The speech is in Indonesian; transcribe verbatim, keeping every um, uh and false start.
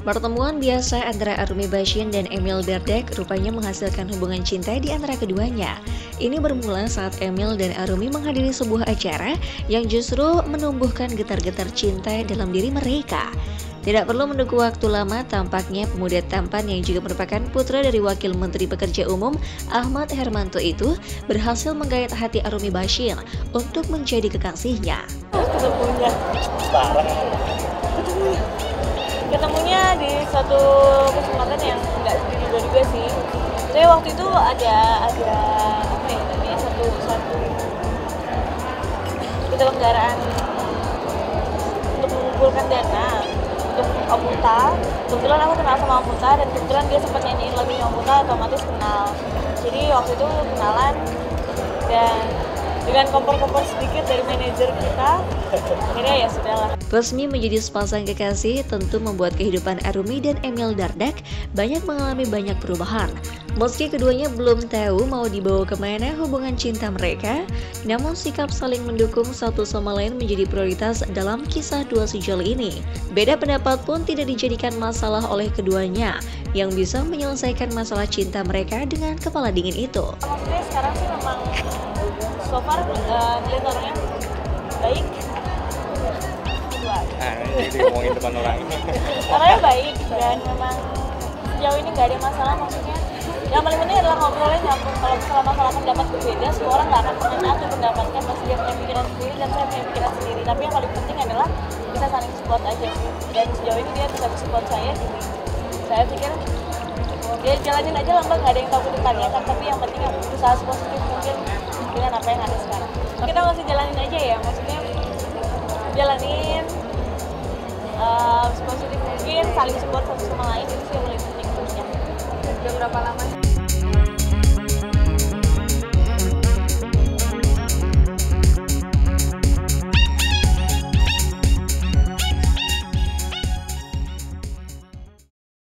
Pertemuan biasa antara Arumi Bachsin dan Emil Dardak rupanya menghasilkan hubungan cinta di antara keduanya. Ini bermula saat Emil dan Arumi menghadiri sebuah acara yang justru menumbuhkan getar-getar cinta dalam diri mereka. Tidak perlu menunggu waktu lama, tampaknya pemuda tampan yang juga merupakan putra dari Wakil Menteri Pekerja Umum Ahmad Hermanto itu berhasil menggait hati Arumi Bachsin untuk menjadi kekasihnya. Ketemunya, ketemunya di suatu kesempatan yang nggak diduga-duga sih. Saya waktu itu ada ada apa ya namanya satu satu penyelenggaraan untuk mengumpulkan dana untuk Om Muta. Kebetulan aku kenal sama Om Muta dan kebetulan dia sempat nyanyiin lagunya Om Muta, otomatis kenal. Jadi waktu itu kenalan dan dengan kompor-kompor sedikit dari manajer kita, akhirnya ya sudahlah. Resmi menjadi sepasang kekasih tentu membuat kehidupan Arumi dan Emil Dardak banyak mengalami banyak perubahan. Meski keduanya belum tahu mau dibawa kemana hubungan cinta mereka, namun sikap saling mendukung satu sama lain menjadi prioritas dalam kisah dua sejoli ini. Beda pendapat pun tidak dijadikan masalah oleh keduanya, yang bisa menyelesaikan masalah cinta mereka dengan kepala dingin itu. Maksudnya sekarang sih memang so far uh, dia orangnya baik. Nah, jadi ngomongin depan orang. Orangnya baik dan memang sejauh ini nggak ada masalah, maksudnya yang paling penting adalah ngobrolnya nyambung. Kalau misalnya masalah pendapat berbeda, semua orang nggak akan pernah nyatu pendapatnya, pasti dia punya pikiran sendiri dan saya punya pikiran sendiri. Tapi yang paling penting adalah bisa saling support aja sih. Dan sejauh ini dia bisa support saya, jadi saya pikir ya jalanin aja lah mbak, nggak ada yang tahu ke depannya kan. Tapi yang penting berusaha sepositif mungkin dengan apa yang ada sekarang. Kita masih jalanin aja ya, maksudnya jalanin uh, sepositif mungkin, saling support satu sama lain, itu sih yang paling penting. Udah berapa lama?